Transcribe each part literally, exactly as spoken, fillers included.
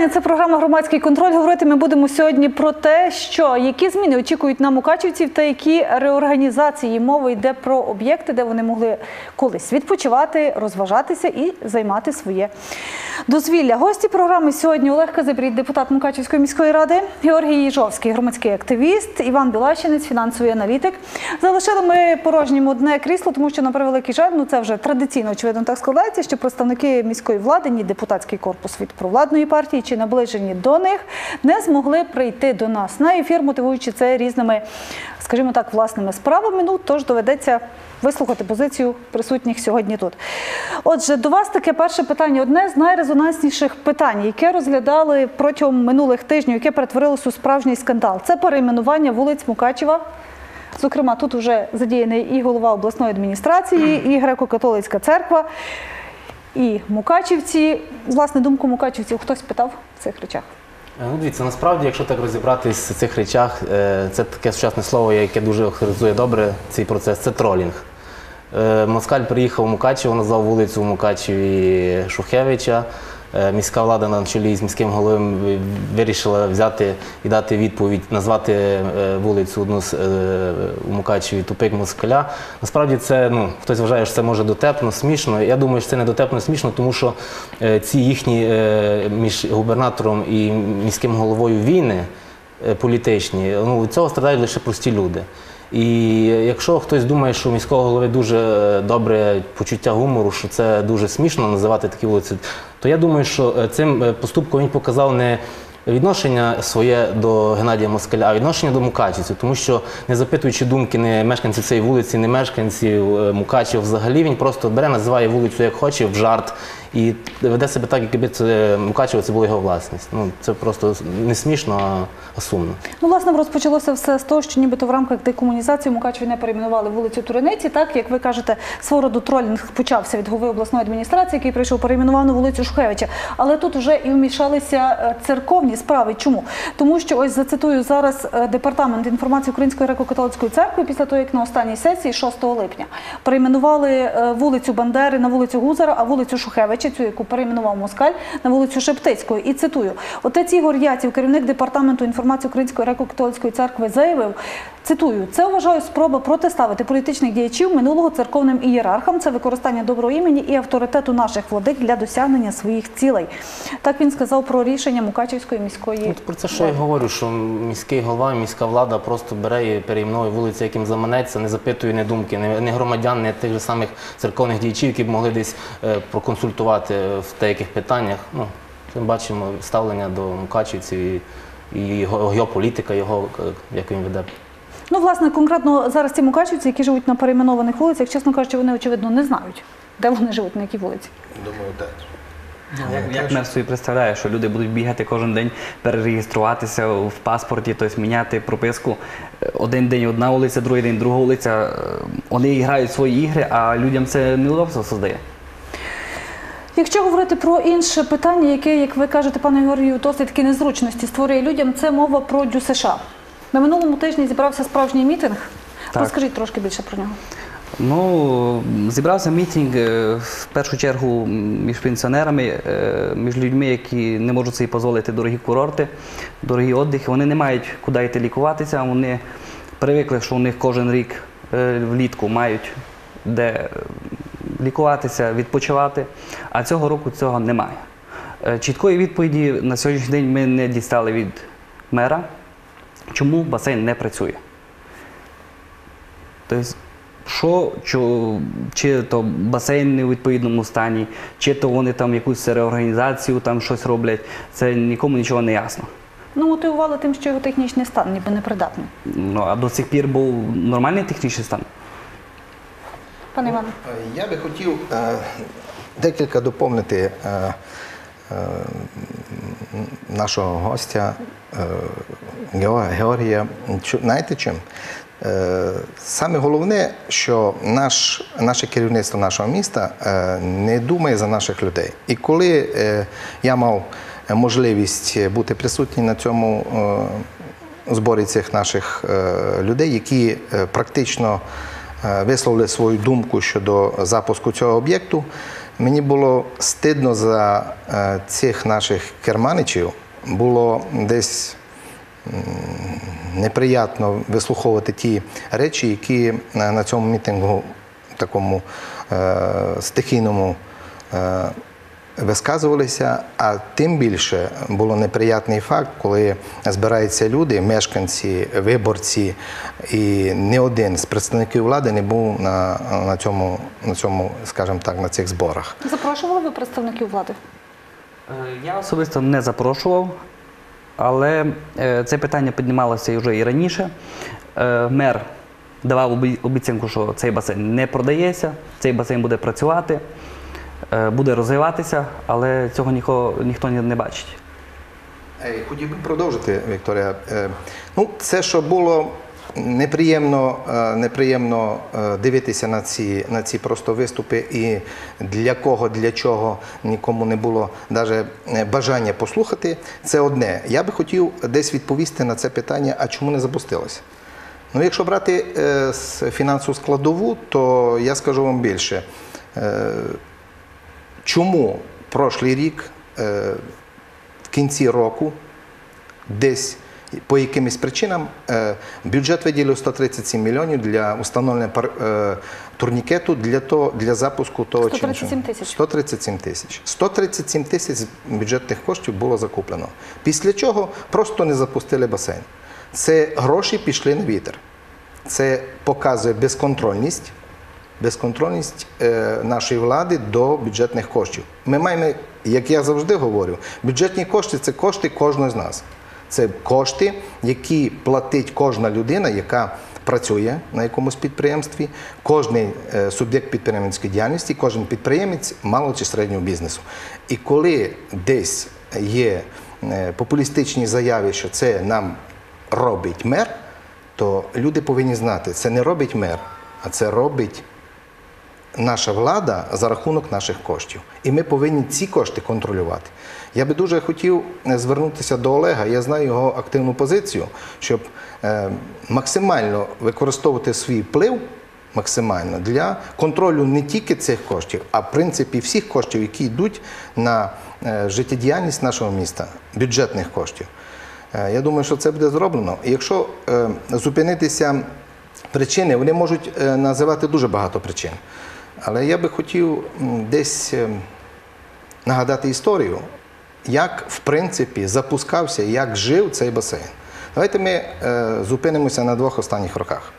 день, це програма «Громадський контроль». Говорити ми будемо сьогодні про те, що які зміни очікують на мукачівців та які реорганізації. Мова йде про об'єкти, де вони могли колись відпочивати, розважатися і займати своє дозвілля. Гості програми сьогодні: Олег Казибрід, депутат Мукачівської міської ради, Георгій Їжовський, громадський активіст, Іван Білащинець, фінансовий аналітик. Залишили ми порожнім одне крісло, тому що, на превеликий жаль, ну це вже традиційно, очевидно, так складається, що представники міської влади, ні депутатський корпус від провладної партії чи наближені до них, не змогли прийти до нас на ефір, мотивуючи це різними, скажімо так, власними справами. Ну, тож доведеться вислухати позицію присутніх сьогодні тут. Отже, до вас таке перше питання. Одне з найрезонансніших питань, яке розглядали протягом минулих тижнів, яке перетворилося у справжній скандал. Це перейменування вулиць Мукачева. Зокрема, тут вже задіяний і голова обласної адміністрації, і греко-католицька церква, і мукачівці. Власне, думку мукачівців хтось питав в цих речах? Ну, дивіться, насправді, якщо так розібратись в цих речах, це таке сучасне слово, яке дуже характеризує добре цей процес – це тролінг. Москаль приїхав у Мукачево, назвав вулицю у Мукачеві Шухевича. Міська влада на чолі з міським головою вирішила взяти і дати відповідь, назвати вулицю одну у Мукачеві тупик Москаля. Насправді це, ну, хтось вважає, що це може дотепно, смішно. Я думаю, що це не дотепно, смішно, тому що ці їхні між губернатором і міським головою війни політичні, ну, від цього страдають лише прості люди. І якщо хтось думає, що у міського голови дуже добре почуття гумору, що це дуже смішно називати такі вулиці, то я думаю, що цим поступком він показав не відношення своє до Геннадія Москаля, а відношення до мукачівців. Тому що, не запитуючи думки не мешканців цієї вулиці, не мешканців Мукачева взагалі, він просто бере, називає вулицю як хоче, в жарт, і веде себе так, якби це Мукачево це була його власність. Ну, це просто не смішно, а сумно. Ну, власне, розпочалося все з того, що нібито в рамках декомунізації Мукачеві не перейменували вулицю Туриниці. Так, як ви кажете, свого роду тролінг почався від голови обласної адміністрації, який прийшов, перейменував на вулицю Шухевича. Але тут вже і вмішалися церковні справи. Чому? Тому що, ось зацитую зараз Департамент інформації Української греко-католицької церкви, після того, як на останній сесії шостого липня перейменували вулицю Бандери на вулицю Гузара, а вулицю Шухевича, цю, яку перейменував Москаль, на вулицю Шептицького. І цитую: отець Ігор Яців, керівник Департаменту інформації Української греко-католицької церкви, заявив, цитую: «Це, вважаю, спроба протиставити політичних діячів минулого церковним ієрархам, це використання доброго імені і авторитету наших владик для досягнення своїх цілей». Так він сказав про рішення Мукачівської міської влади. Про це що я говорю, що міський голова, міська влада просто бере і перейменує вулиці, яким заманеться, не запитує ні думки, ні громадян, ні тих же самих церковних діячів, які б могли десь проконсультувати в деяких питаннях. Ну, ми бачимо ставлення до мукачівців і, і його, його політика, його, як він веде. Ну, власне, конкретно зараз ці мукачівці, які живуть на перейменованих вулицях, чесно кажучи, вони, очевидно, не знають, де вони живуть, на якій вулиці. Думаю, так. Як, як мер собі представляє, що люди будуть бігати кожен день, перереєструватися в паспорті, тобто міняти прописку. Один день одна вулиця, другий день друга вулиця. Вони грають свої ігри, а людям це неудобство создає. Якщо говорити про інше питання, яке, як ви кажете, пане Георгію, досить таки незручності створює людям, це мова про ДЮСШ. На минулому тижні зібрався справжній мітинг. Так. Розкажіть трошки більше про нього. Ну, зібрався мітинг в першу чергу між пенсіонерами, між людьми, які не можуть собі дозволити дорогі курорти, дорогі відпочинки. Вони не мають куди йти лікуватися, вони привикли, що у них кожен рік влітку мають де лікуватися, відпочивати, а цього року цього немає. Чіткої відповіді на сьогоднішній день ми не дістали від мера, чому басейн не працює. Тобто, що, що, чи то басейн не у відповідному стані, чи то вони там якусь реорганізацію там щось роблять, це нікому нічого не ясно. Ну, мотивували тим, що його технічний стан ніби непридатний. Ну, а до цих пір був нормальний технічний стан. Пане Іване. Я би хотів е, декілька доповнити е, е, нашого гостя е, Георгія. Знаєте чим? Е, саме головне, що наш, наше керівництво нашого міста е, не думає за наших людей. І коли е, я мав можливість бути присутній на цьому е, зборі цих наших е, людей, які е, практично висловили свою думку щодо запуску цього об'єкту, Мені було стидно за е, цих наших керманичів, було десь м, неприємно вислуховувати ті речі, які е, на цьому мітингу такому е, стихійному е, висказувалися, а тим більше було неприємний факт, коли збираються люди, мешканці, виборці, і не один з представників влади не був на, на цьому, на цьому, скажімо так, на цих зборах. Запрошували ви представників влади? Е, Я особисто не запрошував, але е, це питання піднімалося і вже і раніше. Е, Мер давав обі- обіцянку, що цей басейн не продається, цей басейн буде працювати, е, буде розвиватися, але цього ніхто, ніхто не не бачить. Е, Хотів би продовжити, Вікторія. Е, Ну, це, що було неприємно, е, неприємно е, дивитися на ці, на ці просто виступи, і для кого, для чого нікому не було навіть бажання послухати, це одне. Я би хотів десь відповісти на це питання, а чому не запустилося? Ну, якщо брати е, з фінансову складову, то я скажу вам більше. Е, чому прошлий рік е, в кінці року десь по якимось причинам е, бюджет виділив сто тридцять сім мільйонів для установлення пар- е, турнікету для, того, для запуску того чи сто тридцять сім тисяч. сто тридцять сім тисяч. сто тридцять сім тисяч бюджетних коштів було закуплено. Після чого просто не запустили басейн. Це гроші пішли на вітер. Це показує безконтрольність, безконтрольність е, нашої влади до бюджетних коштів. Ми маємо, як я завжди говорю, бюджетні кошти – це кошти кожного з нас. Це кошти, які платить кожна людина, яка працює на якомусь підприємстві, кожен е, суб'єкт підприємницької діяльності, кожен підприємець малого чи середнього бізнесу. І коли десь є е, популістичні заяви, що це нам робить мер, то люди повинні знати, це не робить мер, а це робить наша влада за рахунок наших коштів. І ми повинні ці кошти контролювати. Я би дуже хотів звернутися до Олега, я знаю його активну позицію, щоб е, максимально використовувати свій вплив максимально для контролю не тільки цих коштів, а в принципі всіх коштів, які йдуть на е, життєдіяльність нашого міста, бюджетних коштів. Е, я думаю, що це буде зроблено. І якщо е, зупинитися причини, вони можуть е, називати дуже багато причин. Але я би хотів м, десь е, нагадати історію, як, в принципі, запускався і як жив цей басейн. Давайте ми е, зупинимося на двох останніх роках.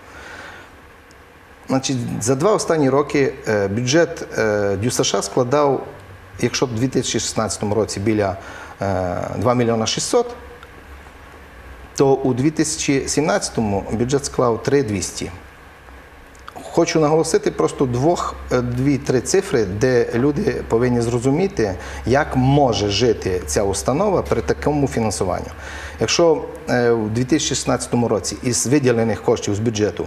Значить, за два останні роки е, бюджет е, ДЮСШ складав, якщо б у дві тисячі шістнадцятому році біля е, два мільйона шістсот, то у дві тисячі сімнадцятому бюджет склав три двісті. Хочу наголосити просто двох, дві-три цифри, де люди повинні зрозуміти, як може жити ця установа при такому фінансуванню. Якщо у дві тисячі шістнадцятому році із виділених коштів з бюджету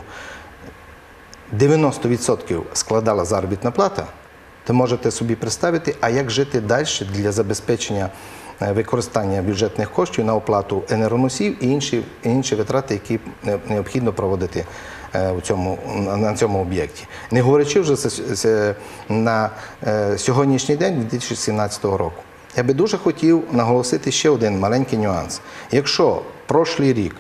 дев'яносто відсотків складала заробітна плата, то можете собі представити, а як жити далі для забезпечення використання бюджетних коштів на оплату енергоносіїв і інші, інші витрати, які необхідно проводити у цьому, на цьому об'єкті. Не говорячи вже на сьогоднішній день дві тисячі сімнадцятого року. Я би дуже хотів наголосити ще один маленький нюанс. Якщо прошлий рік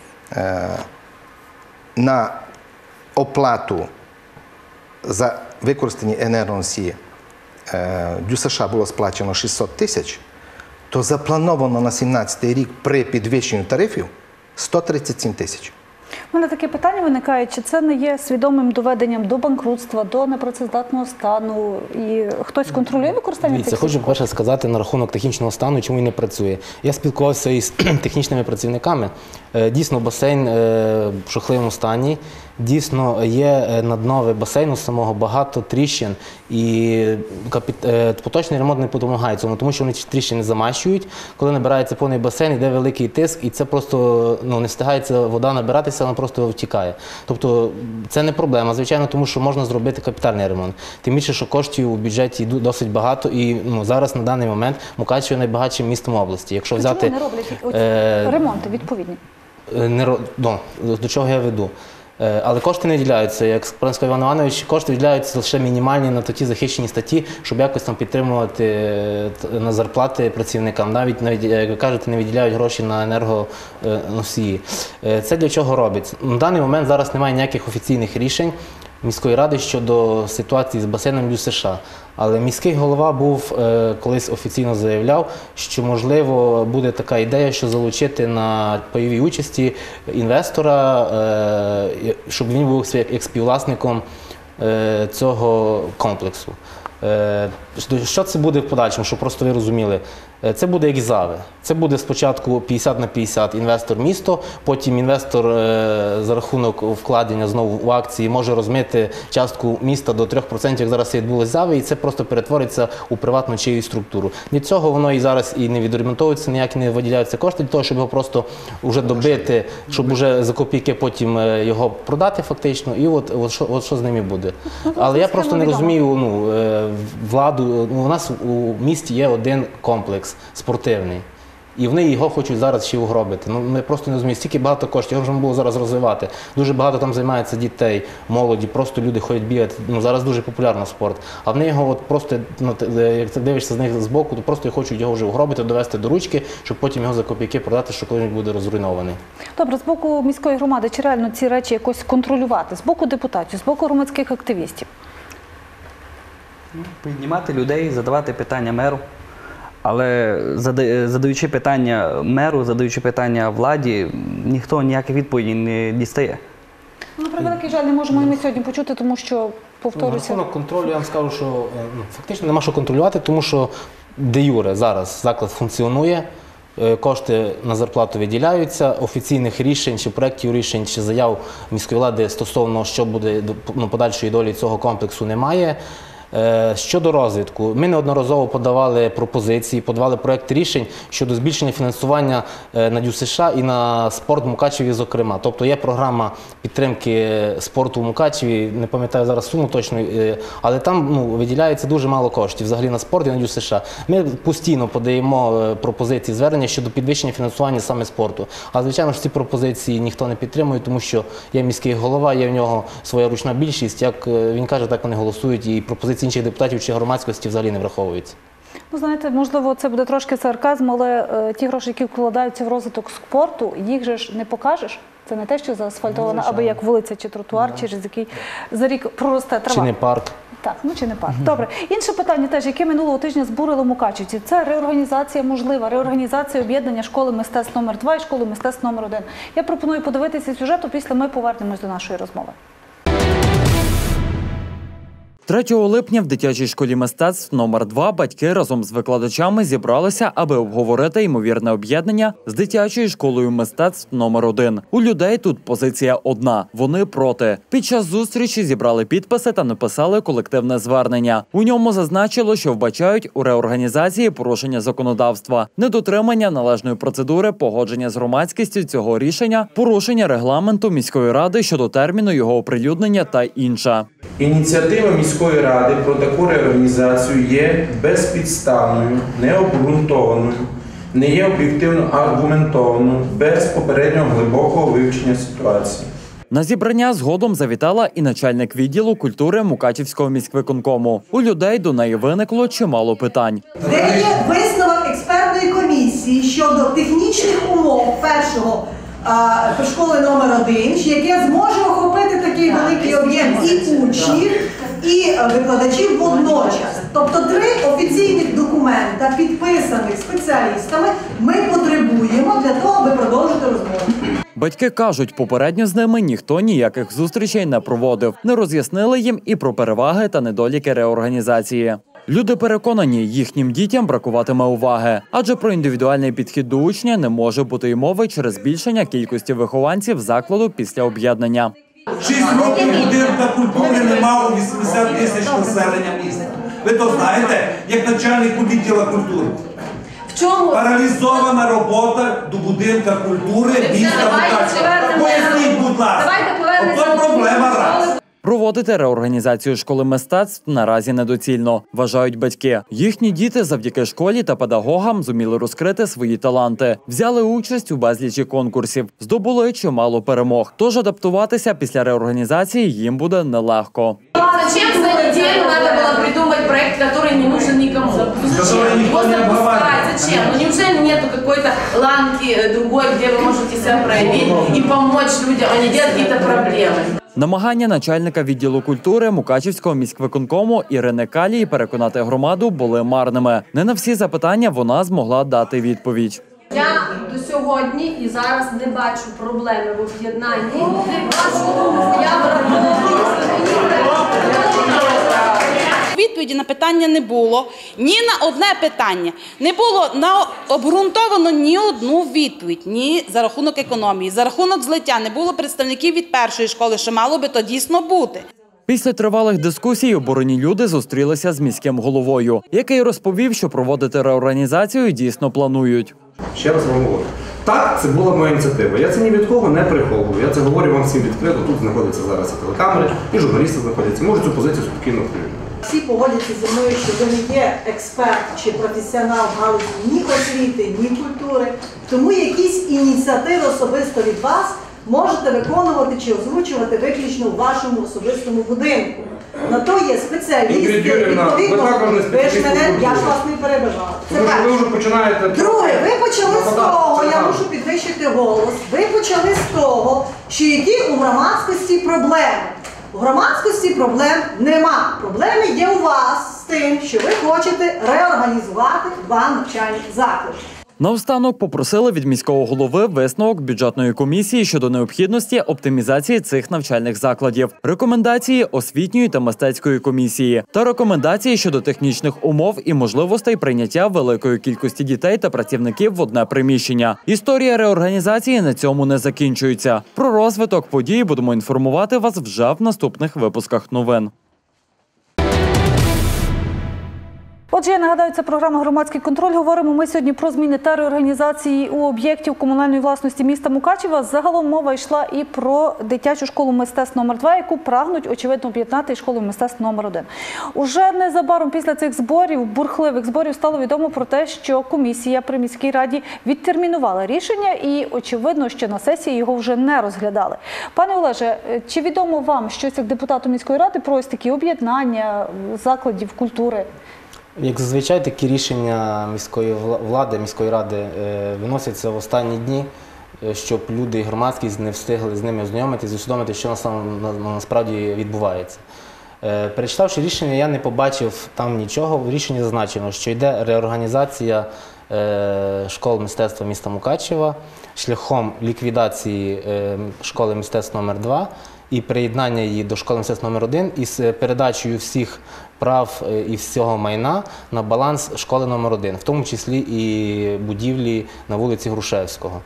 на оплату за використані енергоносії ДЮСШ було сплачено шістсот тисяч, то заплановано на сімнадцятий рік при підвищенні тарифів сто тридцять сім тисяч. У мене таке питання виникає, чи це не є свідомим доведенням до банкрутства, до непрацездатного стану, і хтось контролює використання Дивіться, цих хочу коштів? перше сказати на рахунок технічного стану і чому він не працює. Я спілкувався із технічними працівниками. Е, Дійсно, басейн е, в жахливому стані. Дійсно, є на днові басейну самого багато тріщин, і капіт... е, поточний ремонт не допомагає цьому, тому що вони ці тріщини замащують. Коли набирається повний басейн, йде великий тиск, і це просто ну, не встигається вода набиратися, вона просто втікає. Тобто це не проблема, звичайно, тому що можна зробити капітальний ремонт. Тим більше, що коштів у бюджеті досить багато, і ну, зараз на даний момент Мукачево найбагатшим містом області. Якщо То взяти чому не роблять оці е... ремонти відповідні? Не, до, до чого я веду? Е, Але кошти не виділяються, як сказав Іван Іванович, кошти виділяються лише мінімальні на ті захищені статті, щоб якось там підтримувати е, т- на зарплати працівникам. Навіть, навіть, як ви кажете, не виділяють гроші на енергоносії. Е, Це для чого робиться? На даний момент зараз немає ніяких офіційних рішень міської ради щодо ситуації з басейном ДЮСШ. Але міський голова був е, колись офіційно заявляв, що можливо буде така ідея, що залучити на пайовій участі інвестора, е, щоб він був як співвласником е, цього комплексу. Е, Що це буде в подальшому, щоб просто ви розуміли? Е, Це буде як ЗАВи. Це буде спочатку п'ятдесят на п'ятдесят інвестор-місто, потім інвестор е, за рахунок вкладення знову в акції може розмити частку міста до трьох відсотків, як зараз це відбулося ЗАВи, і це просто перетвориться у приватну чиюсь структуру. Від цього воно і зараз і не відремонтовується, ніякі не виділяються кошти для того, щоб його просто вже добити, щоб вже за копійки потім е, його продати фактично, і от, от, що, от що з ними буде. Але я просто не розумію, ну, е, владу, ну, у нас у місті є один комплекс спортивний. І вони його хочуть зараз ще угробити. Ну, ми просто не розуміємо, стільки багато коштів, його вже можна було зараз розвивати. Дуже багато там займається дітей, молоді, просто люди ходять бігати. Ну, зараз дуже популярний спорт. А вони його от просто, ну, як ти дивишся з них збоку, то просто хочуть його вже угробити, довести до ручки, щоб потім його за копійки продати, що коли він буде розруйнований. Добре, з боку міської громади, чи реально ці речі якось контролювати? З боку депутатів, з боку громадських активістів? Піднімати людей, задавати питання меру. Але зада- задаючи питання меру, задаючи питання владі, ніхто ніяких відповідей не дістає. Ну, на превеликий жаль, не можемо і ми сьогодні почути, тому що, Ну, на повторюся, рахунок контролю я вам скажу, що е, ну, фактично нема що контролювати, тому що де юре зараз заклад функціонує, е, кошти на зарплату виділяються, офіційних рішень, чи проєктів рішень, чи заяв міської влади стосовно, що буде до- ну, подальшої долі цього комплексу, немає. Е, Щодо розвитку, ми неодноразово подавали пропозиції, подавали проєкт рішень щодо збільшення фінансування е, на ДЮСШ і на спорт в Мукачеві, зокрема. Тобто є програма підтримки спорту в Мукачеві, не пам'ятаю зараз суму точно, е, але там ну, виділяється дуже мало коштів взагалі на спорт і на ДЮСШ. Ми постійно подаємо е, пропозиції, звернення щодо підвищення фінансування саме спорту. А звичайно ж ці пропозиції ніхто не підтримує, тому що є міський голова, є в нього своя ручна більшість, як е, він каже, так вони голосують, і пропозиції інших депутатів чи громадськості взагалі не враховуються. ну, знаєте, можливо, це буде трошки сарказм, але е, ті гроші, які вкладаються в розвиток спорту, їх же ж не покажеш. Це не те, що заасфальтована, аби як вулиця чи тротуар, через який за рік проросте трава. Чи не парк? Так, ну чи не парк. Добре. Інше питання теж, яке минулого тижня збурило мукачівців, це реорганізація можлива, реорганізація об'єднання школи мистецтв номер два і школи мистецтв номер один. Я пропоную подивитися сюжет, а після ми повернемось до нашої розмови. третього липня в дитячій школі мистецтв номер два батьки разом з викладачами зібралися, аби обговорити ймовірне об'єднання з дитячою школою мистецтв номер один. У людей тут позиція одна – вони проти. Під час зустрічі зібрали підписи та написали колективне звернення. У ньому зазначило, що вбачають у реорганізації порушення законодавства, недотримання належної процедури, погодження з громадськістю цього рішення, порушення регламенту міської ради щодо терміну його оприлюднення та інше. Ініціатива міської ради про таку реорганізацію є безпідставною, необґрунтованою, не є об'єктивно аргументованою, без попереднього глибокого вивчення ситуації. На зібрання згодом завітала і начальник відділу культури Мукачівського міськвиконкому. У людей до неї виникло чимало питань. Де є висновок експертної комісії щодо технічних умов першого а, школи номер один, яке зможе охопити такий великий об'єм і учнів, і викладачів водночас. Тобто три офіційних документа, підписаних спеціалістами, ми потребуємо для того, аби продовжити розмову. Батьки кажуть, попередньо з ними ніхто ніяких зустрічей не проводив. Не роз'яснили їм і про переваги та недоліки реорганізації. Люди переконані, їхнім дітям бракуватиме уваги, адже про індивідуальний підхід до учня не може бути й мови через збільшення кількості вихованців закладу після об'єднання. Шість років будинка культури не мав вісімдесят тисяч населення міста. Ви то знаєте, як начальник відділу культури. В чому? Паралізована робота до будинка культури міста Мукачева. Поясніть, будь ласка. Ото проблема раз. Проводити реорганізацію школи мистецтв наразі недоцільно, вважають батьки. Їхні діти завдяки школі та педагогам зуміли розкрити свої таланти, взяли участь у безлічі конкурсів, здобули чимало перемог. Тож адаптуватися після реорганізації їм буде нелегко. Зачем за неделю надо было придумать проект, который не нужен никому? Зачем? Его запускать? Зачем? Ну неужели нету какой-то ланки другой, где вы можете себя проявить и помочь людям, а не делать какие-то проблемы? Намагання начальника відділу культури Мукачівського міськвиконкому Ірини Калії переконати громаду були марними. Не на всі запитання вона змогла дати відповідь. Я до сьогодні і зараз не бачу проблеми в об'єднанні. Вашу думку я враховую. Відповіді на питання не було. Ні на одне питання. Не було на обґрунтовано ні одну відповідь. Ні за рахунок економії, за рахунок злиття. Не було представників від першої школи, що мало би то дійсно бути. Після тривалих дискусій обурені люди зустрілися з міським головою, який розповів, що проводити реорганізацію дійсно планують. Ще раз вам говорю. Так, це була моя ініціатива. Я це ні від кого не приховую. Я це говорю вам всім відкрито. Тут знаходяться зараз і телекамери, і журналісти знаходяться. Можуть цю позицію спокійно прийняти. Всі погодяться зі мною, що ви не є експерт чи професіонал в галузі ні освіти, ні культури. Тому якісь ініціативи особисто від вас можете виконувати чи озвучувати виключно в вашому особистому будинку. На то є спеціалісти, відповідно, ви ж мене, я ж вас не перебивала. Це перше. Ви вже починаєте... Друге, ви почали з того, я мушу підвищити голос, ви почали з того, що які у громадськості проблеми. У громадськості проблем нема. Проблеми є у вас з тим, що ви хочете реорганізувати два навчальні заклади. Наостанок попросили від міського голови висновок бюджетної комісії щодо необхідності оптимізації цих навчальних закладів, рекомендації освітньої та мистецької комісії та рекомендації щодо технічних умов і можливостей прийняття великої кількості дітей та працівників в одне приміщення. Історія реорганізації на цьому не закінчується. Про розвиток подій будемо інформувати вас вже в наступних випусках новин. Отже, я нагадаю, це програма «Громадський контроль». Говоримо ми сьогодні про зміни та реорганізації у об'єктів комунальної власності міста Мукачева. Загалом мова йшла і про дитячу школу мистецтв номер два, яку прагнуть, очевидно, об'єднати із школою мистецтв номер один. Уже незабаром після цих зборів, бурхливих зборів, стало відомо про те, що комісія при міській раді відтермінувала рішення і, очевидно, що на сесії його вже не розглядали. Пане Олеже, чи відомо вам щось як депутату міської ради про ось такі об'єднання закладів культури? Як зазвичай, такі рішення міської влади, міської ради виносяться в останні дні, щоб люди і громадськість не встигли з ними ознайомитися, усвідомити, що насправді відбувається. Перечитавши рішення, я не побачив там нічого. В рішенні зазначено, що йде реорганізація школ мистецтва міста Мукачева шляхом ліквідації школи мистецтв номер два і приєднання її до школи мистецтв номер один із передачею всіх прав і всього майна на баланс школи номер один, в тому числі і будівлі на вулиці Грушевського.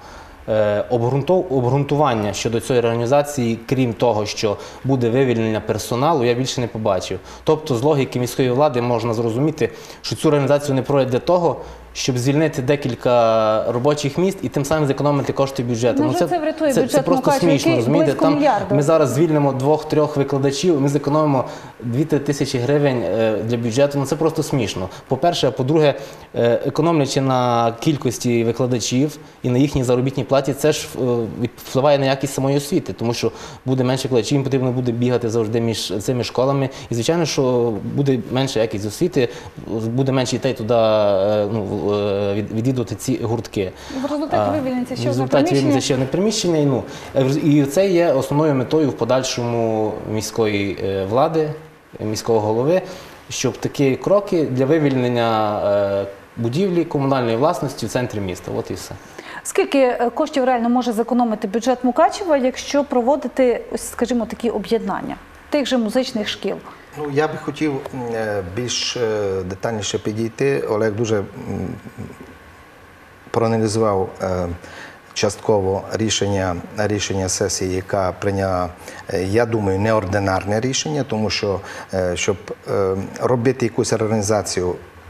Обґрунтування щодо цієї реорганізації, крім того, що буде вивільнення персоналу, я більше не побачив. Тобто з логіки міської влади можна зрозуміти, що цю реорганізацію не проводять для того, щоб звільнити декілька робочих місць і тим самим зекономити кошти бюджету. Ну, це, це врятує це, бюджет це просто Мукачева, смішно, розумієте? Там мільярда. ми зараз звільнимо двох-трьох викладачів, ми зекономимо дві-три тисячі гривень для бюджету. Ну це просто смішно. По-перше, а по-друге, економлячи на кількості викладачів і на їхній заробітній платі, це ж впливає на якість самої освіти, тому що буде менше викладачів, їм потрібно буде бігати завжди між цими школами. І, звичайно, що буде менша якість освіти, буде менше дітей туди, ну, відвідувати ці гуртки. В результаті вивільниться ще одне приміщення. В результаті вивільниться ще одне приміщення. І, ну, і це є основною метою в подальшому міської влади, міського голови, щоб такі кроки для вивільнення будівлі комунальної власності в центрі міста. От і все. Скільки коштів реально може зекономити бюджет Мукачева, якщо проводити, ось, скажімо, такі об'єднання тих же музичних шкіл? Ну, я би хотів більш детальніше підійти. Олег дуже проаналізував частково рішення, рішення сесії, яка прийняла, я думаю, неординарне рішення, тому що, щоб робити якусь реорганізацію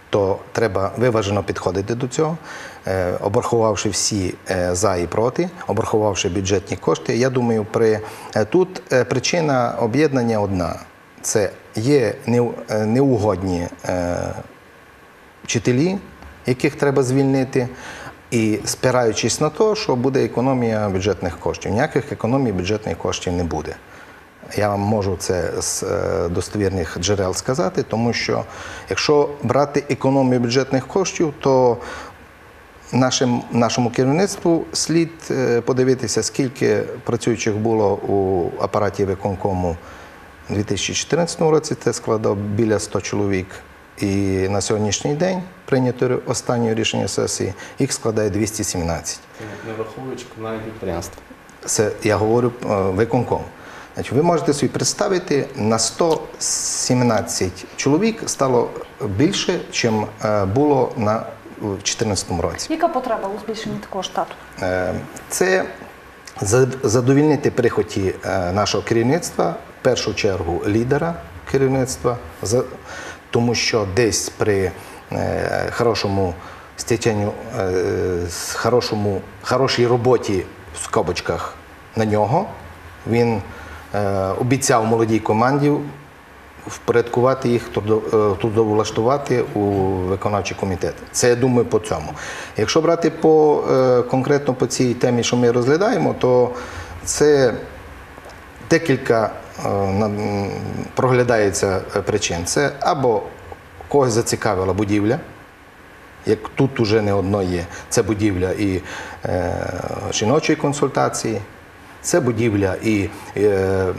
то треба виважено підходити до цього, е, обрахувавши всі е, за і проти, обрахувавши бюджетні кошти. Я думаю, при, е, тут е, причина об'єднання одна. Це є не, е, неугодні е, вчителі, яких треба звільнити, і спираючись на те, що буде економія бюджетних коштів. Ніяких економій бюджетних коштів не буде. Я вам можу це з достовірних джерел сказати, тому що якщо брати економію бюджетних коштів, то нашим, нашому керівництву слід подивитися, скільки працюючих було у апараті виконкому у дві тисячі чотирнадцятому році, це складав біля ста чоловік. І на сьогоднішній день прийнято останнє рішення сесії, їх складає двісті сімнадцять. Не враховуючи комунальне підприємство. Це я говорю виконком. Значить, ви можете собі представити, на сто сімнадцять чоловік стало більше, ніж було на дві тисячі чотирнадцятому році. Яка потреба у збільшенні такого штату? Це задовільнити прихоті нашого керівництва, в першу чергу лідера керівництва, тому що десь при хорошому стеченню, хорошому, хорошій роботі в скобочках на нього, він обіцяв молодій команді впорядкувати їх, трудовлаштувати у виконавчий комітет. Це, я думаю, по цьому. Якщо брати по, конкретно по цій темі, що ми розглядаємо, то це декілька проглядається причин. Це або когось зацікавила будівля, як тут уже не одно є, це будівля і е, жіночої консультації, це будівля і е, е,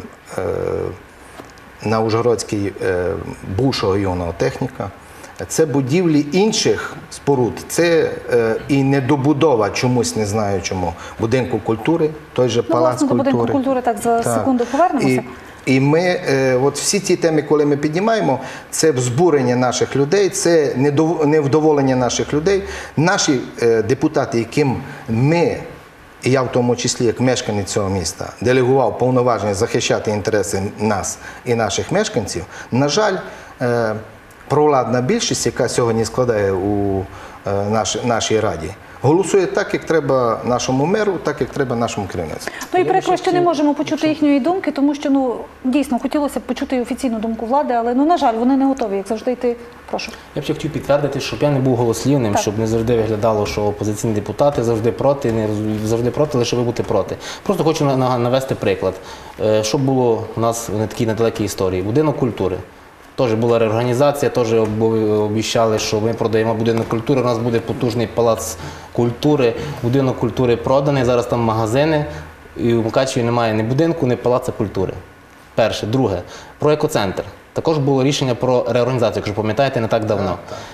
на Ужгородській е, бувшого іонного техніка, це будівлі інших споруд, це е, і недобудова, чомусь не знаю чому, будинку культури, той же ну, палац власне, культури. До будинку культури так за так. секунду повернемося. І, І ми, е, от всі ті теми, коли ми піднімаємо, це взбурення наших людей, це невдоволення наших людей. Наші е, депутати, яким ми, і я в тому числі, як мешканець цього міста, делегував повноваження захищати інтереси нас і наших мешканців, на жаль, е, провладна більшість, яка сьогодні складає у е, наш, нашій раді, голосує так, як треба нашому меру, так, як треба нашому керівництву. Ну і прикро, що не можемо почути їхньої думки, тому що, ну, дійсно, хотілося б почути і офіційну думку влади, але, ну, на жаль, вони не готові, як завжди, йти. Прошу. Я б ще хотів підтвердити, щоб я не був голослівним, так. щоб не завжди виглядало, що опозиційні депутати завжди проти, не завжди проти, лише ви бути проти. Просто хочу навести приклад. Що було у нас в такій недалекій історії? Будинок культури. Теж була реорганізація, теж обіцяли, що ми продаємо будинок культури, у нас буде потужний палац культури, будинок культури проданий, зараз там магазини, і у Мукачеві немає ні будинку, ні палацу культури. Перше. Друге, про екоцентр. Також було рішення про реорганізацію, якщо пам'ятаєте, не так давно.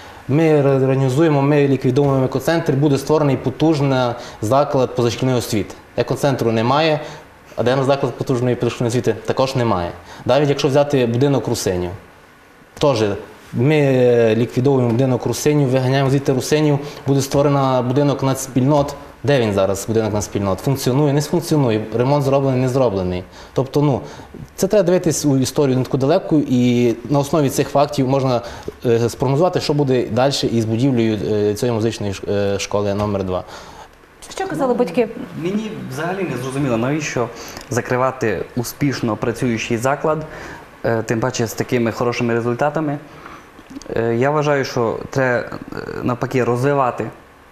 Ми реорганізуємо, ми ліквідуємо екоцентр, буде створений потужний заклад позашкільної освіти. Екоцентру немає, а де на заклад потужної позашкільної освіти також немає. Навіть якщо взяти будинок Русинів. Тож, ми ліквідовуємо будинок Русинів, виганяємо звідти Русинів, буде створено будинок нацспільнот. Де він зараз, будинок нацспільнот? Функціонує, не функціонує, ремонт зроблений, не зроблений. Тобто, ну, це треба дивитись у історію не таку далеку, і на основі цих фактів можна е, спрогнозувати, що буде далі із будівлею е, цієї музичної школи номер два. Що казали батьки? Мені взагалі не зрозуміло, навіщо закривати успішно працюючий заклад, тим паче з такими хорошими результатами. Я вважаю, що треба навпаки розвивати,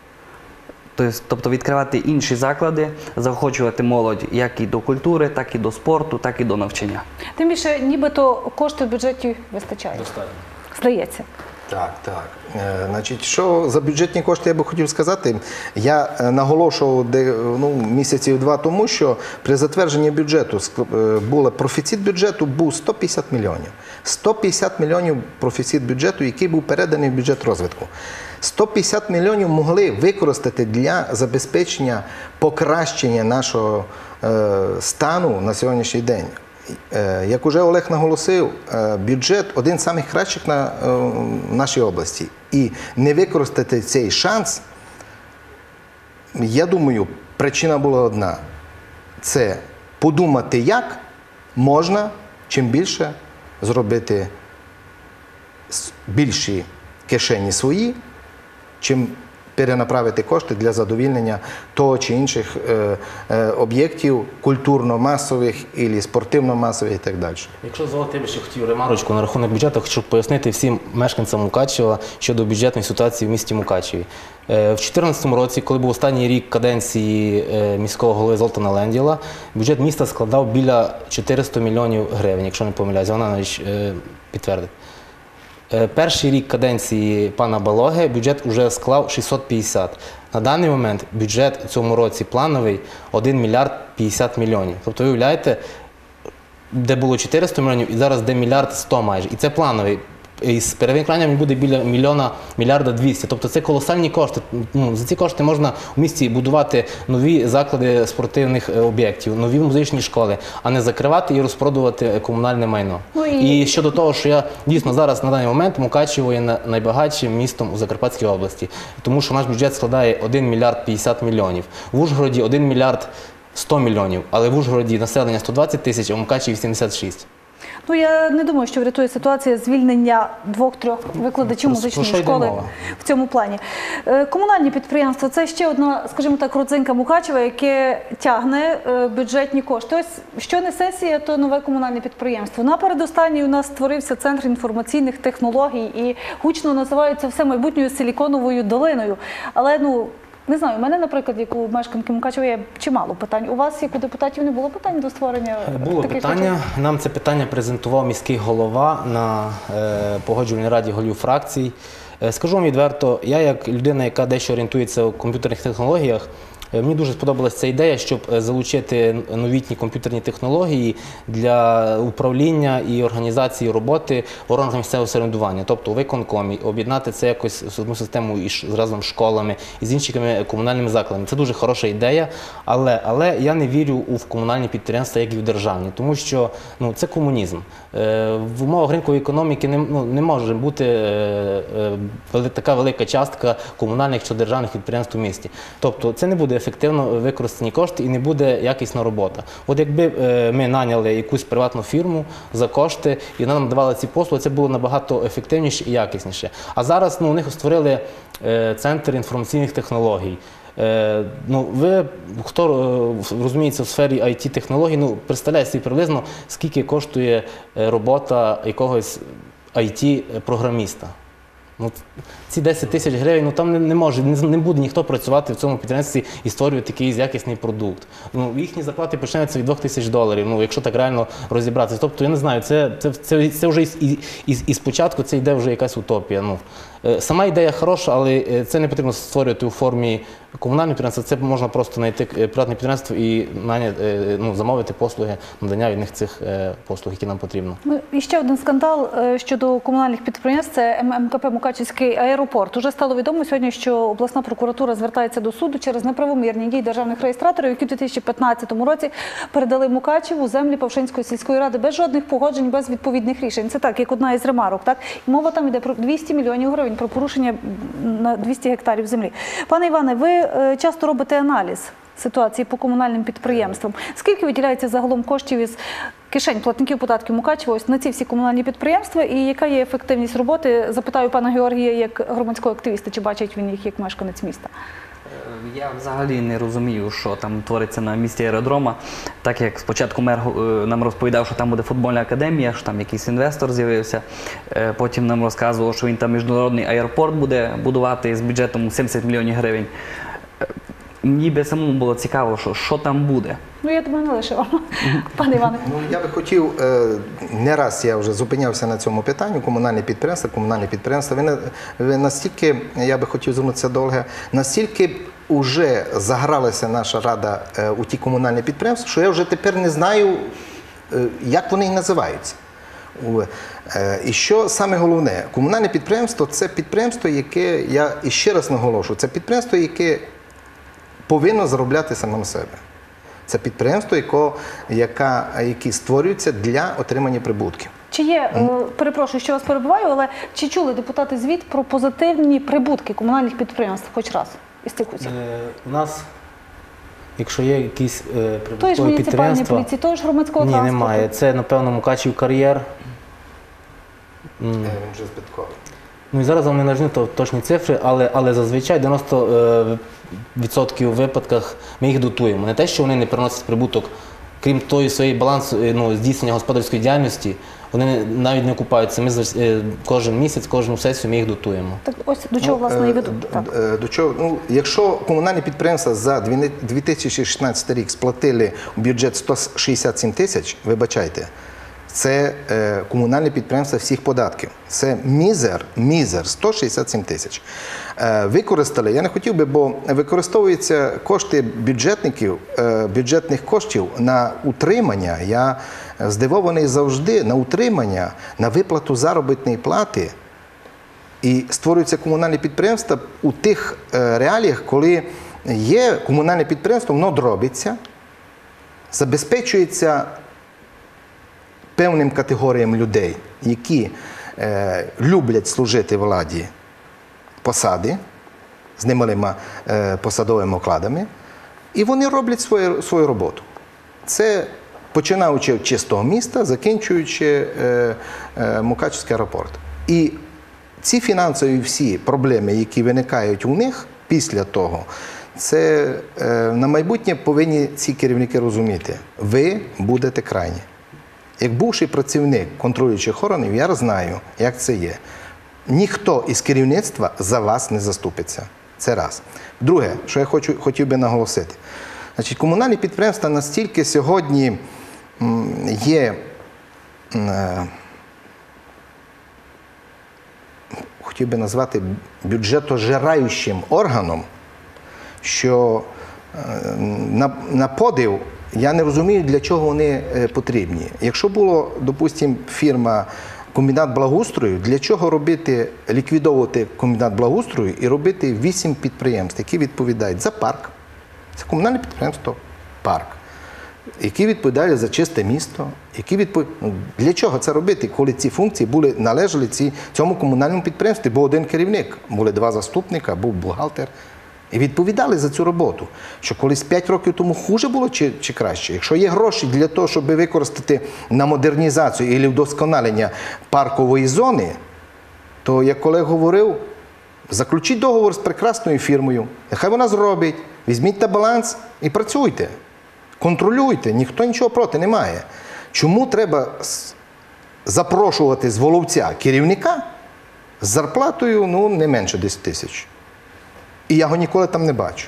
тобто відкривати інші заклади, заохочувати молодь як і до культури, так і до спорту, так і до навчання. Тим більше, нібито кошти в бюджеті вистачає. Достатньо. Здається. Так, так. Е, значить, що за бюджетні кошти я би хотів сказати, я наголошував де, ну, місяців два тому, що при затвердженні бюджету був профіцит бюджету був сто п'ятдесят мільйонів. сто п'ятдесят мільйонів профіцит бюджету, який був переданий в бюджет розвитку. сто п'ятдесят мільйонів могли використати для забезпечення покращення нашого е, стану на сьогоднішній день. Як уже Олег наголосив, бюджет один з найкращих на нашій області. І не використати цей шанс, я думаю, причина була одна. Це подумати, як можна чим більше зробити більші кишені свої, чим перенаправити кошти для задовільнення того чи інших е, е, об'єктів культурно-масових або спортивно-масових і так далі. Якщо дозволите, я би ще хотів ремарочку на рахунок бюджету, хочу пояснити всім мешканцям Мукачева щодо бюджетної ситуації в місті Мукачеві. Е, в дві тисячі чотирнадцятому році, коли був останній рік каденції е, міського голови Золтана Ленділа, бюджет міста складав біля чотириста мільйонів гривень, якщо не помиляюсь, вона навіть е, підтвердить. Перший рік каденції пана Балоги бюджет вже склав шістсот п'ятдесят. На даний момент бюджет у цьому році плановий один мільярд п'ятдесят мільйонів. Тобто, ви уявляєте, де було чотириста мільйонів і зараз де мільярд сто майже. І це плановий. І з перевиконанням буде біля мільйона, мільярда двісті. Тобто це колосальні кошти. Ну, за ці кошти можна в місті будувати нові заклади спортивних об'єктів, нові музичні школи, а не закривати і розпродувати комунальне майно. Ну, і... і щодо того, що я дійсно зараз на даний момент Мукачево є найбагатшим містом у Закарпатській області, тому що наш бюджет складає один мільярд п'ятдесят мільйонів. В Ужгороді один мільярд сто мільйонів, але в Ужгороді населення сто двадцять тисяч, а в Мукачеві вісімдесят шість. Ну, я не думаю, що врятує ситуація звільнення двох-трьох викладачів музичної школи в цьому плані. Комунальні підприємства – це ще одна, скажімо так, родзинка Мукачева, яке тягне бюджетні кошти. Ось, що не сесія, то нове комунальне підприємство. Напередостанній у нас створився Центр інформаційних технологій і гучно називається все майбутньою Силіконовою долиною. Але, ну, не знаю, у мене, наприклад, як у мешканки Мукачева, є чимало питань. У вас, як у депутатів, не було питань до створення було таких питання. речей? Нам це питання презентував міський голова на е, погоджувальній раді голів фракцій. Е, скажу вам відверто, я як людина, яка дещо орієнтується у комп'ютерних технологіях, мені дуже сподобалася ця ідея, щоб залучити новітні комп'ютерні технології для управління і організації роботи в органах місцевого самоврядування, тобто у виконкомі, об'єднати це якось в одну систему із разом з школами і з іншими комунальними закладами. Це дуже хороша ідея, але, але я не вірю у комунальні підприємства, як і в державні, тому що ну, це комунізм. В умовах ринкової економіки не, ну, не може бути е, е, така велика частка комунальних чи державних підприємств у місті. Тобто це не буде ефективно використані кошти і не буде якісна робота. От якби е, ми наняли якусь приватну фірму за кошти і вона нам давала ці послуги, це було набагато ефективніше і якісніше. А зараз ну, у них створили е, Центр інформаційних технологій. Е, ну, ви, хто е, розуміється в сфері ай ті-технологій, ну, представляєте собі приблизно, скільки коштує робота якогось ай ті-програміста. Ну, ці десять тисяч гривень, ну там не, не може, не, не буде ніхто працювати в цьому підприємстві і створювати якийсь якісний продукт. Ну, їхні зарплати починаються від двох тисяч доларів, ну, якщо так реально розібратися. Тобто, я не знаю, це, це, це, це вже із, із, із початку це йде вже якась утопія. Ну, сама ідея хороша, але це не потрібно створювати у формі комунального підприємства, це можна просто знайти приватне підприємство і ну, замовити послуги, надання від них цих послуг, які нам потрібно. Ну, і ще один скандал щодо комунальних підприємств – це ем ем ка пе «Мукачівський аеропорт». Уже стало відомо сьогодні, що обласна прокуратура звертається до суду через неправомірні дії державних реєстраторів, які в дві тисячі п'ятнадцятому році передали Мукачеву землі Павшинської сільської ради без жодних погоджень, без відповідних рішень. Це так, як одна із ремарок. Так? І мова там йде про двісті мільйонів гривень, про порушення на двісті гектарів землі. Пане Іване, ви часто робите аналіз ситуації по комунальним підприємствам. Скільки виділяється загалом коштів із кишень платників податків Мукачева ось на ці всі комунальні підприємства і яка є ефективність роботи? Запитаю пана Георгія як громадського активіста, чи бачить він їх як мешканець міста? Я взагалі не розумію, що там твориться на місці аеродрома. Так як спочатку мер нам розповідав, що там буде футбольна академія, що там якийсь інвестор з'явився. Потім нам розказував, що він там міжнародний аеропорт буде будувати з бюджетом сімдесят мільйонів гривень. Мені би самому було цікаво, що, що там буде. Ну, я думаю, не лише вам, пане Іване. Ну, я би хотів, не раз я вже зупинявся на цьому питанні, комунальні підприємства, комунальні підприємства. Ви, ви настільки, я би хотів звернутися до Ольги, настільки вже загралася наша рада у ті комунальні підприємства, що я вже тепер не знаю, як вони називаються. І що саме головне, комунальне підприємство – це підприємство, яке, я ще раз наголошую, це підприємство, яке повинно заробляти самим себе. Це підприємство, яко, яка, які створюються для отримання прибутків. Чи є, mm. перепрошую, що вас перебуваю, але чи чули депутати звіт про позитивні прибутки комунальних підприємств хоч раз із цих усіх? Е, у нас, якщо є якісь е, прибуткові тої ж муніципальної підприємства… поліції, того ж громадського ні, транспорту? Ні, немає. Це, напевно, Мукачів кар'єр. Він вже збитковий. Ну і зараз вам не нужні то точні цифри, але, але зазвичай дев'яносто відсотків випадках ми їх дотуємо. Не те, що вони не приносять прибуток, крім тої своєї балансу, ну, здійснення господарської діяльності, вони навіть не окупаються. Ми кожен місяць, кожну сесію ми їх дотуємо. Так ось до чого, власне, і ведуть. До, до чого? Ну, якщо комунальні підприємства за дві тисячі шістнадцятий рік сплатили в бюджет сто шістдесят сім тисяч, вибачайте, це е, комунальні підприємства всіх податків. Це мізер, мізер, сто шістдесят сім тисяч. Е, використали, я не хотів би, бо використовуються кошти бюджетників, е, бюджетних коштів на утримання. Я здивований завжди на утримання, на виплату заробітної плати. І створюються комунальні підприємства у тих е, реаліях, коли є комунальне підприємство, воно дробиться, забезпечується певним категоріям людей, які е, люблять служити владі посади з немалими е, посадовими окладами, і вони роблять свою, свою роботу. Це починаючи від чистого міста, закінчуючи е, е, Мукачівський аеропорт. І ці фінансові всі проблеми, які виникають у них після того, це е, на майбутнє повинні ці керівники розуміти. Ви будете крайні. Як бувший працівник контролюючих органів, я знаю, як це є. Ніхто із керівництва за вас не заступиться. Це раз. Друге, що я хочу, хотів би наголосити. Значить, комунальні підприємства настільки сьогодні є, е, хотів би назвати, бюджетожираючим органом, що е, на, на подив я не розумію, для чого вони потрібні. Якщо було, допустимо, фірма комбінат благоустрою, для чого робити, ліквідовувати комбінат благоустрою і робити вісім підприємств, які відповідають за парк, це комунальне підприємство парк, які відповідають за чисте місто, які відпов... Для чого це робити, коли ці функції були, належали ці, цьому комунальному підприємстві? Був один керівник, були два заступника, був бухгалтер. І відповідали за цю роботу. Що колись п'ять років тому хуже було чи, чи краще? Якщо є гроші для того, щоб використати на модернізацію і вдосконалення паркової зони, то, як колега говорив, заключіть договор з прекрасною фірмою, нехай вона зробить, візьміть на баланс і працюйте. Контролюйте, ніхто нічого проти не має. Чому треба запрошувати з Воловця керівника з зарплатою, ну, не менше десять тисяч? І я його ніколи там не бачу.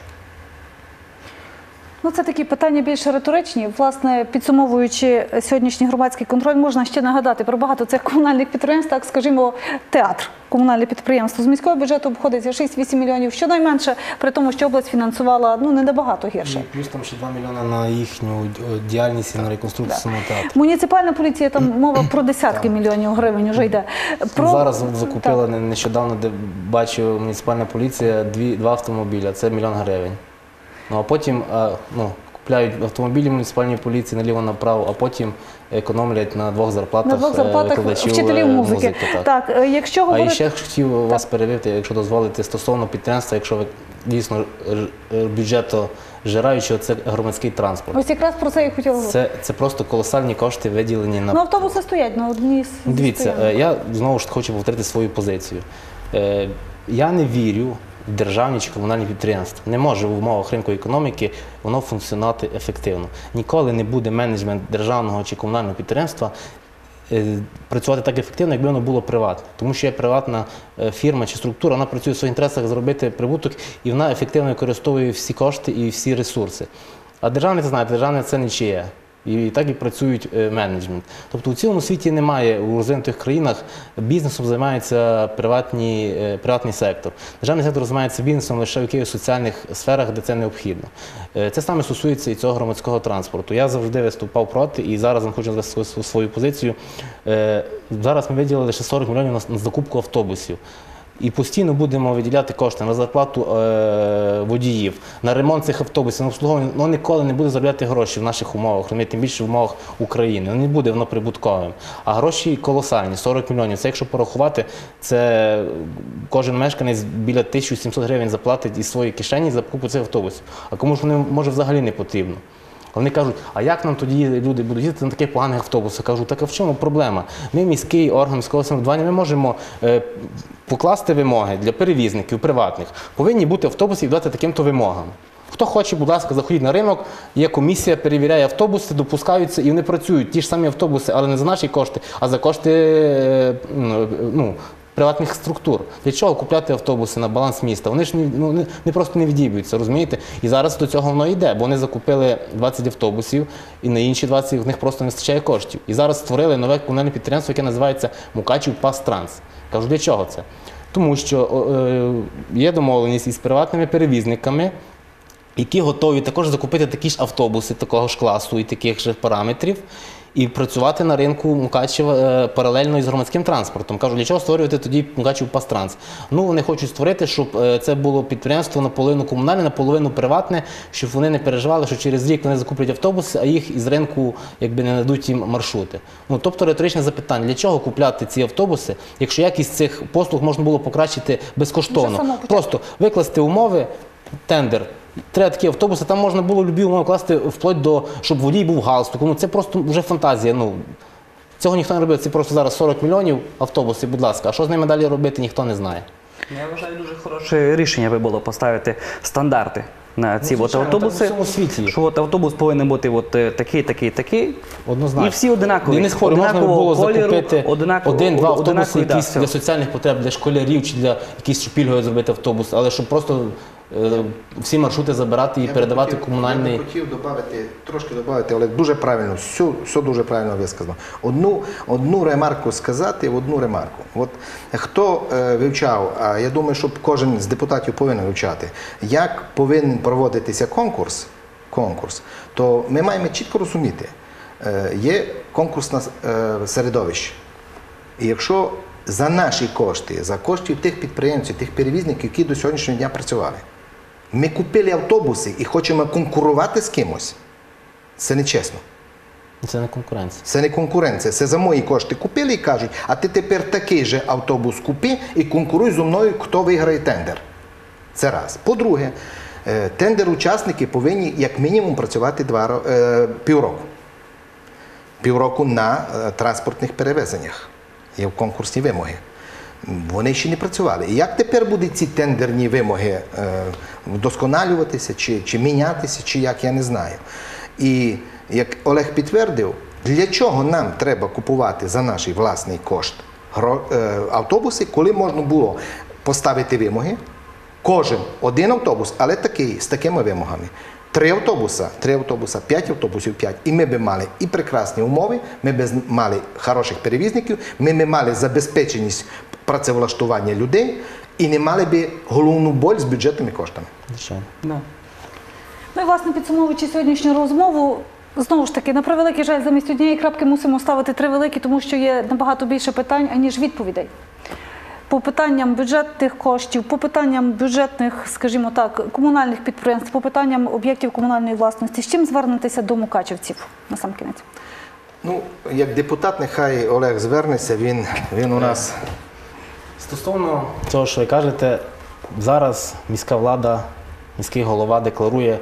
Ну, це такі питання більш риторичні. Власне, підсумовуючи сьогоднішній громадський контроль, можна ще нагадати про багато цих комунальних підприємств, так, скажімо, театр, комунальне підприємство. З міського бюджету обходиться шість-вісім мільйонів, щонайменше, при тому, що область фінансувала, ну, не набагато гірше. І плюс там ще два мільйони на їхню діяльність і на реконструкцію самого театру. Муніципальна поліція, там мова про десятки мільйонів гривень вже йде. Про... Зараз закупила нещодавно, де бачу, муніципальна поліція, дві, два автомобіля, це мільйон гривень. Ну, а потім ну, купляють автомобілі муніципальної поліції наліво-направо, а потім економлять на двох зарплатах, на двох зарплатах вчителів музики. музики так. Так, якщо говорити... А ще хотів так. вас перевірити, якщо дозволите, стосовно підприємства, якщо ви дійсно бюджетожираючого, це громадський транспорт. Ось якраз про це я хотіла говорити. Це, це просто колосальні кошти виділені на... Ну, автобуси стоять на одній з... Дивіться, я знову ж хочу повторити свою позицію. Я не вірю в державні чи комунальні підприємства. Не може в умовах ринку економіки воно функціонувати ефективно. Ніколи не буде менеджмент державного чи комунального підприємства працювати так ефективно, якби воно було приватне. Тому що є приватна фірма чи структура, вона працює в своїх інтересах зробити прибуток, і вона ефективно використовує всі кошти і всі ресурси. А державне, ви знаєте, державне – це нічиє. І так і працюють менеджмент. Тобто у цілому світі немає, у розвинутих країнах бізнесом займається приватні, приватний сектор. Державний сектор займається бізнесом лише в якихось соціальних сферах, де це необхідно. Це саме стосується і цього громадського транспорту. Я завжди виступав проти і зараз вам хочу звести свою позицію. Зараз ми виділили лише сорок мільйонів на закупку автобусів. І постійно будемо виділяти кошти на зарплату е, водіїв, на ремонт цих автобусів, на обслуговування. Воно ніколи не буде заробляти гроші в наших умовах, тим більше в умовах України. Воно не буде воно прибутковим. А гроші колосальні, сорок мільйонів. Це якщо порахувати, це кожен мешканець біля тисяча сімсот гривень заплатить із своєї кишені за покупку цих автобусів. А комусь воно може взагалі не потрібно. Вони кажуть, а як нам тоді люди будуть їздити на таких поганих автобусах? Кажу, так а в чому проблема? Ми міський орган міського самоврядування, ми можемо е, покласти вимоги для перевізників приватних. Повинні бути автобуси і дати таким-то вимогам. Хто хоче, будь ласка, заходіть на ринок, є комісія, перевіряє автобуси, допускаються і вони працюють. Ті ж самі автобуси, але не за наші кошти, а за кошти е, ну, приватних структур. Для чого купляти автобуси на баланс міста? Вони ж не, ну, не, не просто не відіб'ються, розумієте? І зараз до цього воно йде, бо вони закупили двадцять автобусів і на інші двадцять в них просто не вистачає коштів. І зараз створили нове комунальне підприємство, яке називається Мукачівпастранс. Кажу, для чого це? Тому що е, є домовленість із приватними перевізниками, які готові також закупити такі ж автобуси такого ж класу і таких ж параметрів, і працювати на ринку Мукачева паралельно із громадським транспортом. Кажу, для чого створювати тоді Мукачівпастранс? Ну, вони хочуть створити, щоб це було підприємство наполовину комунальне, наполовину приватне, щоб вони не переживали, що через рік вони закуплять автобуси, а їх із ринку якби не надуть їм маршрути. Ну, тобто риторичне запитання, для чого купляти ці автобуси, якщо якість цих послуг можна було покращити безкоштовно? Просто викласти умови, тендер. Треба такі автобуси, там можна було любі умови класти вплоть до, щоб водій був галстуком. Ну, це просто вже фантазія. Ну, цього ніхто не робив, це просто зараз сорок мільйонів автобусів, будь ласка. А що з ними далі робити, ніхто не знає. Я вважаю, дуже хороше рішення би було поставити стандарти на ці Ну, от звичайно, автобуси. так в усьому світі. Що от автобус повинен бути от такий, такий, такий. Однозначно. І всі одинакові. І не спорю, можна було кольору, закупити одинаково- один-два автобуси одинакові, да, якісь все. для соціальних потреб, для школярів чи для якісь пільгові зробити автобус, але щоб просто е, всі маршрути забирати і Я би передавати хотів- комунальний. Я би хотів додати, трошки додати, але дуже правильно, все, все дуже правильно висказано. Одну, одну ремарку сказати, одну ремарку. От хто е, вивчав, а я думаю, що кожен з депутатів повинен вивчати, як повинен проводитися конкурс, конкурс, то ми маємо чітко розуміти, е, є конкурсне е, середовище. І якщо за наші кошти, за коштів тих підприємців, тих перевізників, які до сьогоднішнього дня працювали, ми купили автобуси і хочемо конкурувати з кимось, це нечесно. Це не конкуренція. Це не конкуренція. Це за мої кошти купили і кажуть, а ти тепер такий же автобус купи і конкуруй зі мною, хто виграє тендер. Це раз. По-друге, е, тендер-учасники повинні як мінімум працювати два, ро- е, півроку. Півроку на е, транспортних перевезеннях. Є в конкурсні вимоги. Вони ще не працювали. І як тепер будуть ці тендерні вимоги е, вдосконалюватися, чи, чи мінятися, чи як, я не знаю. І як Олег підтвердив, для чого нам треба купувати за наш власний кошт гро- е, автобуси, коли можна було поставити вимоги, кожен один автобус, але такий, з такими вимогами. Три автобуса, три автобуса, п'ять автобусів, п'ять. І ми б мали і прекрасні умови, ми б мали хороших перевізників, ми б мали забезпеченість працевлаштування людей і не мали б головну боль з бюджетними коштами. Звичайно. Да. Ну і, власне, підсумовуючи сьогоднішню розмову, знову ж таки, на превеликий жаль, замість однієї крапки мусимо ставити три великі, тому що є набагато більше питань, аніж відповідей. По питанням бюджетних коштів, по питанням бюджетних, скажімо так, комунальних підприємств, по питанням об'єктів комунальної власності. З чим звернетеся до мукачівців на сам кінець? Ну, як депутат, нехай Олег звернеться, він, він у нас... Стосовно цього, що ви кажете, зараз міська влада, міський голова декларує,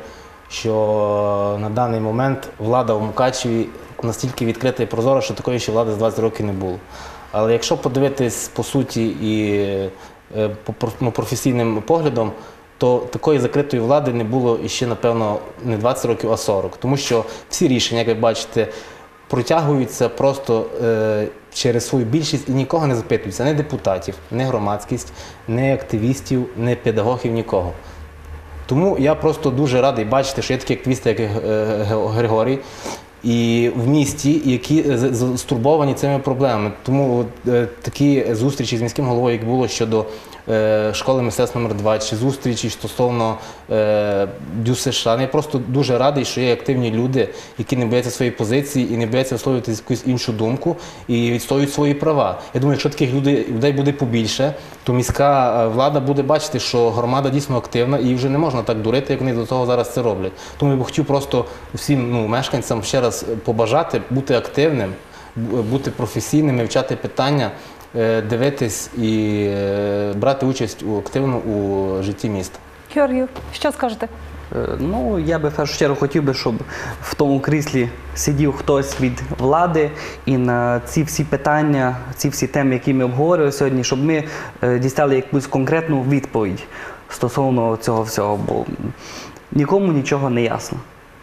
що на даний момент влада в Мукачеві настільки відкрита і прозора, що такої ще влади з двадцять років не було. Але якщо подивитись по суті і е, по проф- ну, професійним поглядом, то такої закритої влади не було іще, напевно, не двадцять років, а сорок. Тому що всі рішення, як ви бачите, протягуються просто е, через свою більшість і нікого не запитуються. Не депутатів, не громадськість, не активістів, не педагогів, нікого. Тому я просто дуже радий бачити, що є такі активісти, як е, Григорій, і в місті, які з- з- стурбовані цими проблемами. Тому от, е, такі зустрічі з міським головою, як було щодо е, школи мистецтв номер два, чи зустрічі стосовно е, ДЮСШ, я просто дуже радий, що є активні люди, які не бояться своєї позиції і не бояться висловлювати якусь іншу думку і відстоюють свої права. Я думаю, якщо таких людей, людей буде побільше, то міська е, влада буде бачити, що громада дійсно активна і вже не можна так дурити, як вони до того зараз це роблять. Тому я б хотів просто всім ну, мешканцям ще раз побажати бути активним, бу- бути професійним, вивчати питання, е, дивитись і е, брати участь у, активно у житті міста. Георгію, що скажете? Е, Ну, я би в першу чергу хотів би, щоб в тому кріслі сидів хтось від влади і на ці всі питання, ці всі теми, які ми обговорювали сьогодні, щоб ми е, дістали якусь конкретну відповідь стосовно цього всього, бо нікому нічого не ясно.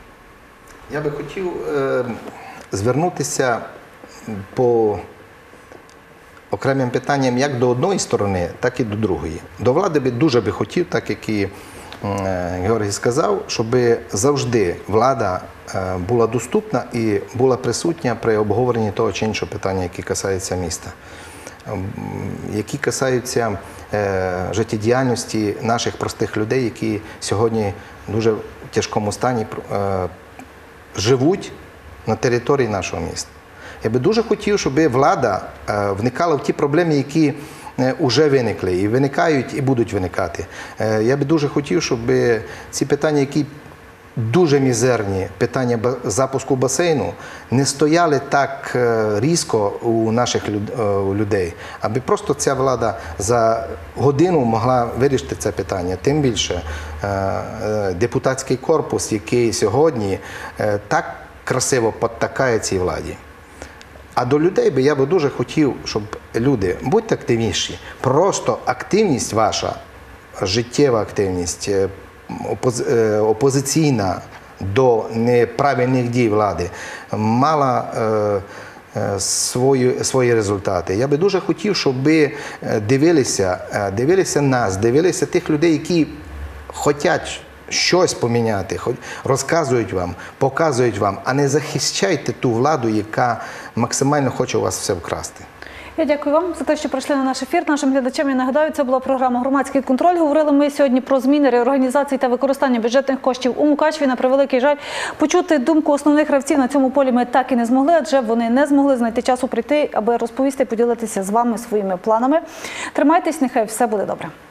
Я би хотів е, звернутися по окремим питанням як до одної сторони, так і до другої. До влади би дуже би хотів, так як і Георгій сказав, щоб завжди влада була доступна і була присутня при обговоренні того чи іншого питання, які касаються міста, які касаються життєдіяльності наших простих людей, які сьогодні в дуже тяжкому стані живуть на території нашого міста. Я би дуже хотів, щоб влада вникала в ті проблеми, які вже виникли, і виникають, і будуть виникати. Я би дуже хотів, щоб ці питання, які дуже мізерні, питання запуску басейну, не стояли так різко у наших людей, аби просто ця влада за годину могла вирішити це питання. Тим більше депутатський корпус, який сьогодні так красиво підтакає цій владі. А до людей би я би дуже хотів, щоб люди, будьте активніші, просто активність ваша, життєва активність, опозиційна до неправильних дій влади, мала е, свої, свої результати. Я би дуже хотів, щоб ви дивилися, дивилися нас, дивилися тих людей, які хочуть щось поміняти, розказують вам, показують вам, а не захищайте ту владу, яка максимально хоче у вас все вкрасти. Я дякую вам за те, що прийшли на наш ефір. Нашим глядачам я нагадаю, це була програма «Громадський контроль». Говорили ми сьогодні про зміни, реорганізації та використання бюджетних коштів у Мукачеві. На превеликий жаль, почути думку основних гравців на цьому полі ми так і не змогли, адже вони не змогли знайти часу прийти, аби розповісти і поділитися з вами своїми планами. Тримайтесь, нехай все буде добре.